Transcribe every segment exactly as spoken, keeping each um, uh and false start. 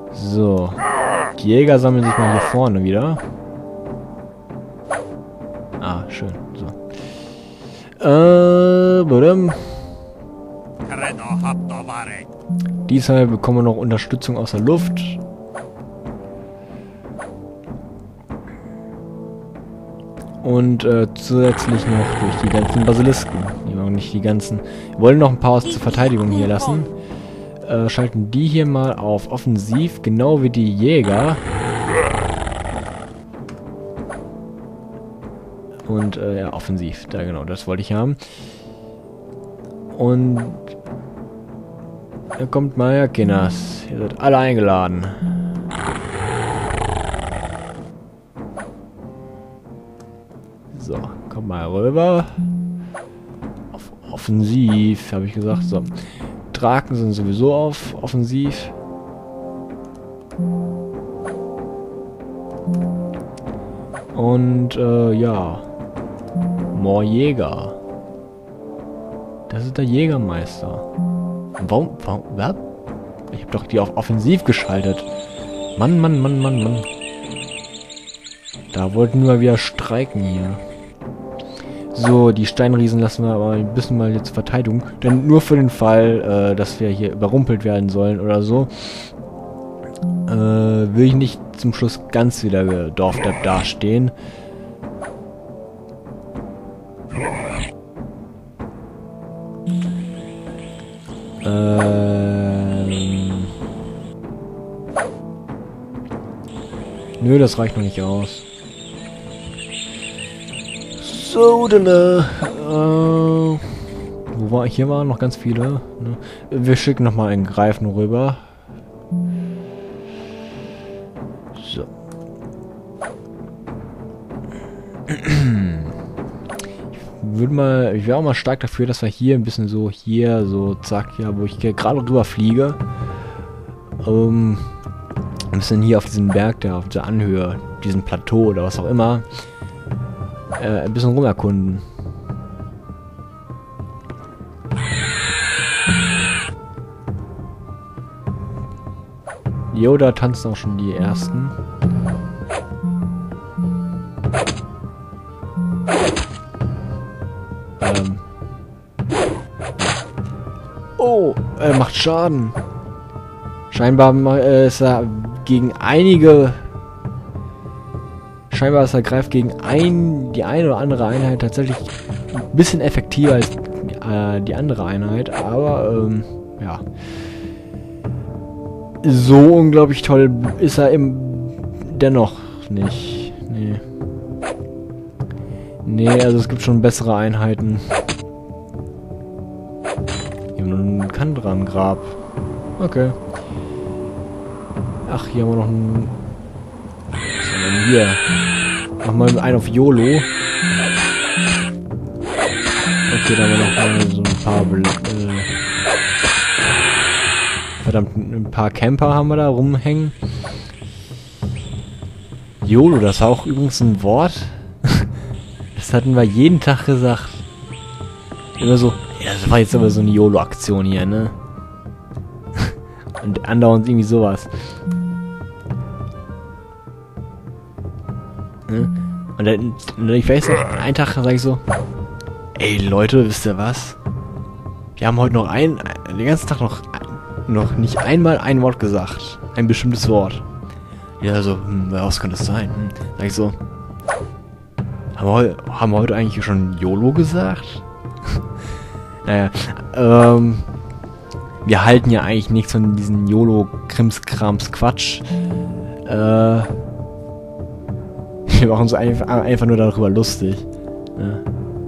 So. Die Jäger sammeln sich mal hier vorne wieder. Ah, schön. So. Äh, badum. Diesmal bekommen wir noch Unterstützung aus der Luft. Und äh, zusätzlich noch durch die ganzen Basilisken. Die wollen nicht die ganzen. Wir wollen noch ein paar aus zur Verteidigung hier lassen. Äh, schalten die hier mal auf offensiv, genau wie die Jäger. Und äh, ja, offensiv. Da genau, das wollte ich haben. Und da kommt mal, ja, Kinders. Ihr seid alle eingeladen. So, kommt mal rüber. Auf offensiv, habe ich gesagt. So. Draken sind sowieso auf offensiv. Und, äh, ja. More Jäger. Das ist der Jägermeister. Warum? Warum? Was? Ich habe doch die auf offensiv geschaltet. Mann, Mann, Mann, Mann, Mann. Da wollten wir wieder streiken hier. So, die Steinriesen lassen wir aber ein bisschen mal jetzt Verteidigung. Denn nur für den Fall, äh, dass wir hier überrumpelt werden sollen oder so, äh, will ich nicht zum Schluss ganz wieder gedorft dastehen. Ähm. Nö, das reicht noch nicht aus. So, denn, äh, wo war ich? Hier waren noch ganz viele. Ne? Wir schicken noch mal einen Greifen rüber. So. Ich würde mal, ich wäre auch mal stark dafür, dass wir hier ein bisschen so hier so zack, ja, wo ich gerade drüber fliege, ähm, ein bisschen hier auf diesem Berg, der auf der Anhöhe, diesem Plateau oder was auch immer. Äh, ein bisschen rumerkunden. Jo, da tanzen auch schon die ersten. Ähm. Oh, er macht Schaden. Scheinbar äh, ist er gegen einige... Scheinbar ist er greift gegen ein, die eine oder andere Einheit tatsächlich ein bisschen effektiver als äh, die andere Einheit, aber ähm, ja. So unglaublich toll ist er im dennoch nicht. Nee. Nee, also es gibt schon bessere Einheiten. Hier haben wir einen Kandran-Grab. Okay. Ach, hier haben wir noch einen... Was haben wir denn hier? Mach mal einen auf YOLO. Okay, da haben wir noch mal so ein paar... Äh, verdammt, ein paar Camper haben wir da rumhängen. YOLO, das war auch übrigens ein Wort. Das hatten wir jeden Tag gesagt. Immer so, ja, das war jetzt aber so eine YOLO-Aktion hier, ne? Und andauernd irgendwie sowas. Ne? Und dann, und ich weiß noch, einen Tag sage ich so, ey Leute, wisst ihr was? Wir haben heute noch ein, den ganzen Tag noch, noch nicht einmal ein Wort gesagt. Ein bestimmtes Wort. Ja, so, hm, was könnte das sein? Hm. Sag ich so, haben wir, heu haben wir heute eigentlich schon YOLO gesagt? Naja, ähm, wir halten ja eigentlich nichts von diesen YOLO-Krimskrams-Quatsch. Äh, wir machen uns einfach, einfach nur darüber lustig. Ja.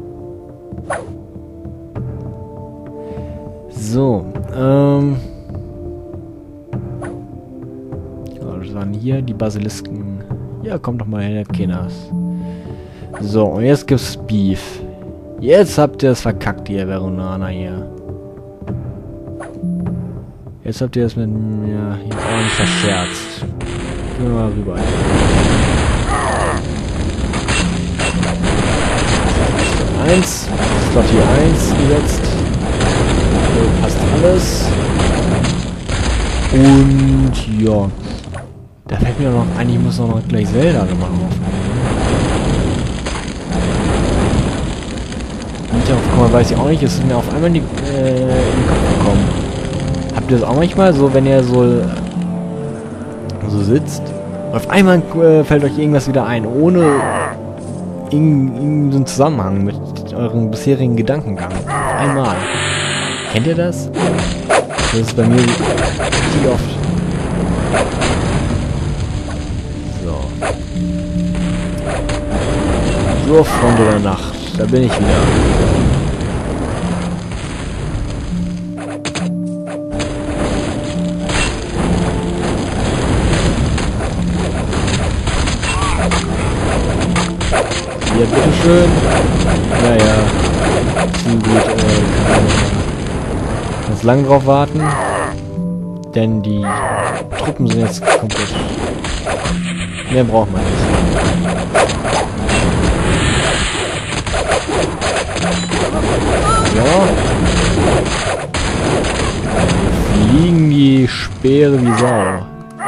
So, ähm, ja, das waren hier die Basilisken. Ja, kommt doch mal her, Kinders. So, und jetzt gibt's Beef. Jetzt habt ihr es verkackt, ihr Veronaner hier. Jetzt habt ihr es mit mir hier ordentlich verscherzt. Gehen wir mal rüber. Eins. Slot hier eins gesetzt. So, passt alles. Und ja. Da fällt mir noch ein, ich muss noch gleich Zelda nochmal aufnehmen. Wie ich darauf komme, weiß ich auch nicht. Es ist mir auf einmal in, die, äh, in den Kopf gekommen. Habt ihr das auch manchmal so, wenn ihr so, so sitzt? Auf einmal äh, fällt euch irgendwas wieder ein, ohne irgendeinen Zusammenhang mit eurem bisherigen Gedankengang. Auf einmal. Kennt ihr das? Das ist bei mir richtig oft. So. So, Freunde der Nacht. Da bin ich wieder. Ja, bitteschön. Ja, ja. Zu gut, äh, kann ich ganz lang drauf warten. Denn die Truppen sind jetzt komplett. Mehr braucht man nicht. Ja. Fliegen die Speere wie Sau.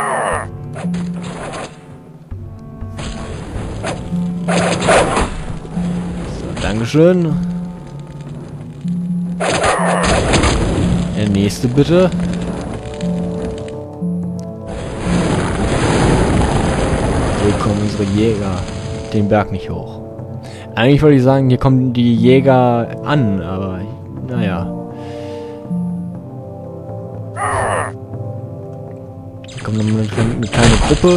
Dankeschön. Der nächste bitte. Hier kommen unsere Jäger den Berg nicht hoch. Eigentlich wollte ich sagen, hier kommen die Jäger an, aber naja. Hier kommt noch eine, eine kleine Gruppe,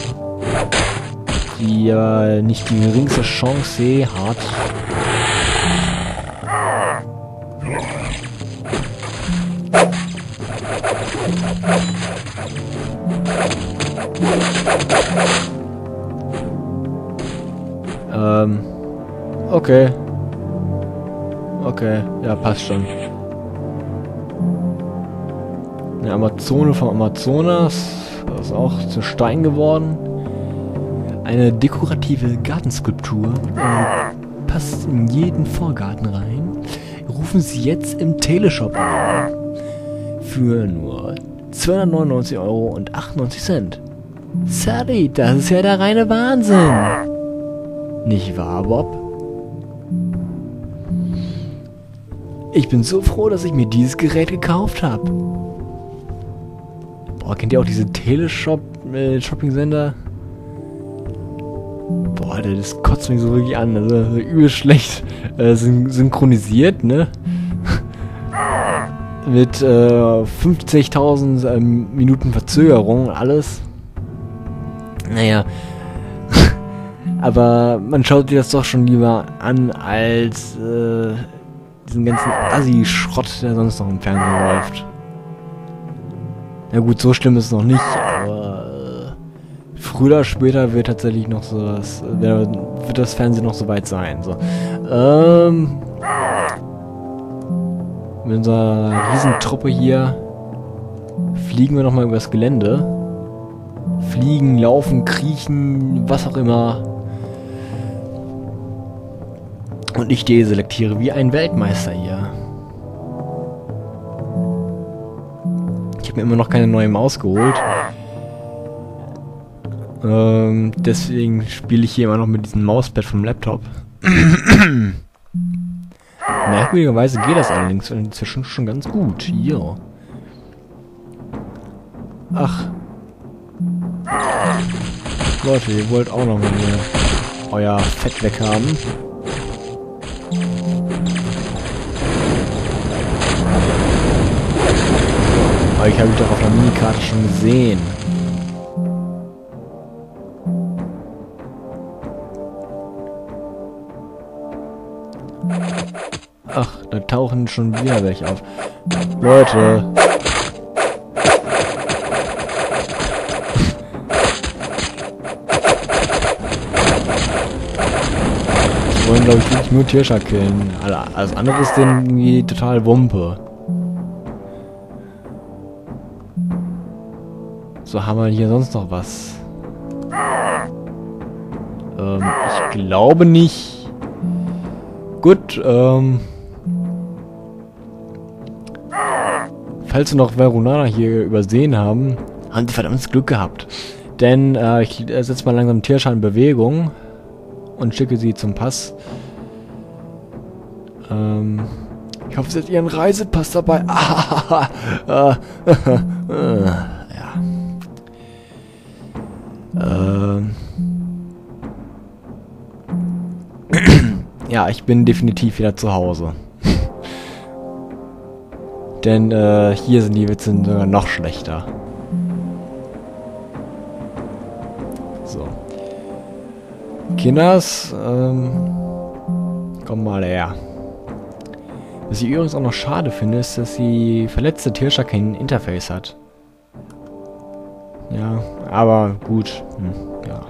die ja äh, nicht die geringste Chance hat. Ähm, okay. Okay, ja, passt schon. Eine Amazone vom Amazonas. Das ist auch zu Stein geworden. Eine dekorative Gartenskulptur. Äh, passt in jeden Vorgarten rein. Rufen Sie jetzt im Teleshop an. Für nur zweihundertneunundneunzig Euro und achtundneunzig Cent. Sorry, das ist ja der reine Wahnsinn. Nicht wahr, Bob? Ich bin so froh, dass ich mir dieses Gerät gekauft habe. Boah, kennt ihr auch diese Teleshop-Shopping-Sender? Boah, das kotzt mich so wirklich an. Also übel schlecht äh, syn synchronisiert, ne? Mit äh, fünfzigtausend äh, Minuten Verzögerung und alles. Naja. Aber man schaut sich das doch schon lieber an, als äh, diesen ganzen Assi-Schrott, der sonst noch im Fernsehen läuft. Na gut, so schlimm ist es noch nicht, aber äh, früher oder später wird tatsächlich noch sowas, äh, wird das Fernsehen noch so weit sein. So. Ähm, mit unserer Riesentruppe hier fliegen wir nochmal übers Gelände. Fliegen, laufen, kriechen, was auch immer. Und ich deselektiere wie ein Weltmeister hier. Ich habe mir immer noch keine neue Maus geholt. Ähm, deswegen spiele ich hier immer noch mit diesem Mauspad vom Laptop. Merkwürdigerweise geht das allerdings inzwischen schon ganz gut. Hier. Ach. Leute, ihr wollt auch noch mal hier euer Fett weghaben. Aber ich habe mich doch auf der Minikarte schon gesehen. Ach, da tauchen schon wieder welche auf. Leute. Die wollen, glaube ich, wirklich nur Tirscher killen. Alles andere ist denen irgendwie total Wumpe. So, haben wir hier sonst noch was? Ähm, ich glaube nicht. Gut, ähm... falls wir noch Verunana hier übersehen haben, haben sie verdammtes Glück gehabt. Denn äh, ich äh, setze mal langsam Tirscha in Bewegung und schicke sie zum Pass. Ähm, ich hoffe, sie hat ihren Reisepass dabei. Ah, äh, äh, ja. Ähm. Ja, ich bin definitiv wieder zu Hause. Denn äh, hier sind die Witze sogar noch schlechter. So. Kinders, ähm, komm mal her. Was ich übrigens auch noch schade finde, ist, dass die verletzte Tirscha kein Interface hat. Ja, aber gut. Hm, ja.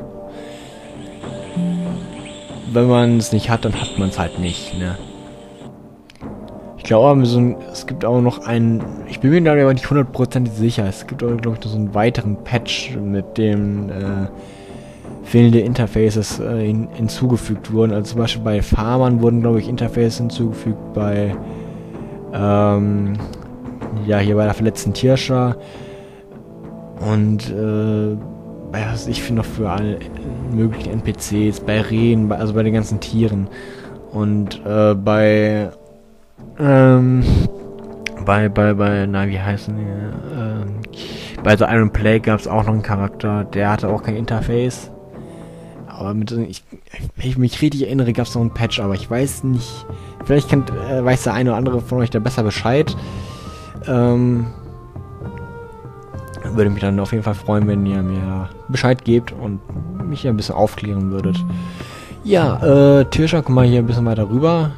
Wenn man es nicht hat, dann hat man es halt nicht, ne? Ich glaube, so ein, es gibt auch noch einen, ich bin mir da aber nicht hundertprozentig sicher, es gibt auch, glaube ich, noch so einen weiteren Patch, mit dem äh, fehlende Interfaces äh, hin, hinzugefügt wurden. Also zum Beispiel bei Farmern wurden, glaube ich, Interfaces hinzugefügt, bei, ähm, ja, hier bei der verletzten Tirscha und, äh, was ich finde noch für alle möglichen N P Cs, bei Rehen, bei, also bei den ganzen Tieren und äh, bei ähm, bei, bei, bei, na wie heißen die, ähm, bei The Iron Plague gab es auch noch einen Charakter, der hatte auch kein Interface, aber mit, ich, wenn ich mich richtig erinnere, gab es noch einen Patch, aber ich weiß nicht, vielleicht kann, äh, weiß der eine oder andere von euch da besser Bescheid. ähm, Würde mich dann auf jeden Fall freuen, wenn ihr mir Bescheid gebt und mich ein bisschen aufklären würdet. Ja, äh, Tirscha, komm mal hier ein bisschen weiter rüber.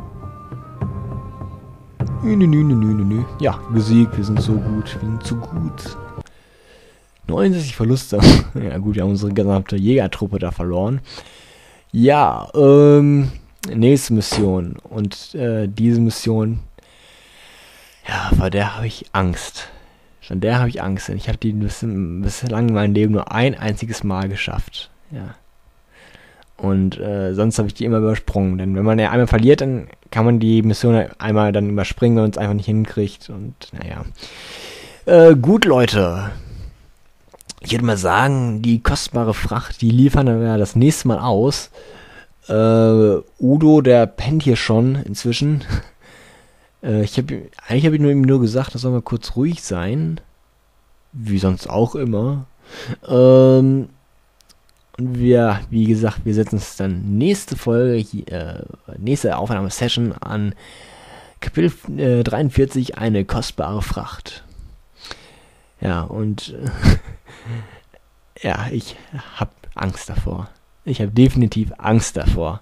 Nü, nü, nü, nü, nü, nü. Ja, gesiegt, wir sind so gut, wir sind zu gut. neunundsechzig Verluste. Ja gut, wir haben unsere gesamte Jägertruppe da verloren. Ja, ähm, nächste Mission. Und äh, diese Mission, ja, vor der habe ich Angst. Von der habe ich Angst, denn ich habe die bislang in meinem Leben nur ein einziges Mal geschafft. Ja. Und äh, sonst habe ich die immer übersprungen. Denn wenn man ja einmal verliert, dann kann man die Mission einmal dann überspringen, wenn man es einfach nicht hinkriegt. Und naja. Äh, gut, Leute. Ich würde mal sagen, die kostbare Fracht, die liefern dann ja das nächste Mal aus. Äh, Udo, der pennt hier schon inzwischen. Ich habe eigentlich habe ich nur ihm nur gesagt, das soll mal kurz ruhig sein, wie sonst auch immer. Ähm, und wir, wie gesagt, wir setzen uns dann nächste Folge, hier, äh, nächste Aufnahmesession an Kapitel äh, dreiundvierzig, eine kostbare Fracht. Ja, und äh, ja, ich habe Angst davor. Ich habe definitiv Angst davor.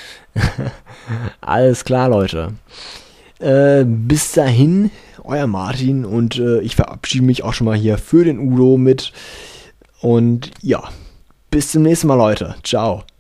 Alles klar, Leute. Äh, bis dahin, euer Martin und äh, ich verabschiede mich auch schon mal hier für den Udo mit und ja, bis zum nächsten Mal, Leute. Ciao.